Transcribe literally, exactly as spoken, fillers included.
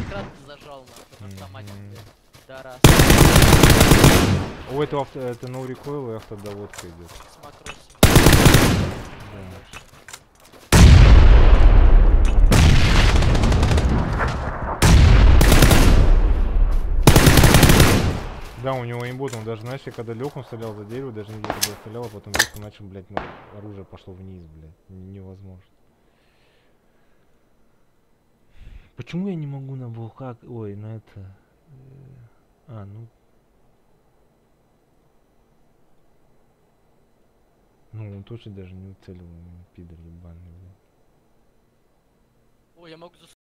экран зажал нахуй на автомате, блядь. Да, раз. У этого авто, это no recoil и автодоводка идет. С макросом. Да. Да, у него имбот, он даже, знаешь, я когда лег, он стрелял за дерево, даже не видел, когда я стрелял, а потом резко начал, блядь, ну, оружие пошло вниз, блядь. Невозможно. Почему я не могу на булхак, ой, на это... А, ну... Ну, он точно даже не уцелил, пидор ебаный, блядь. Ой, я могу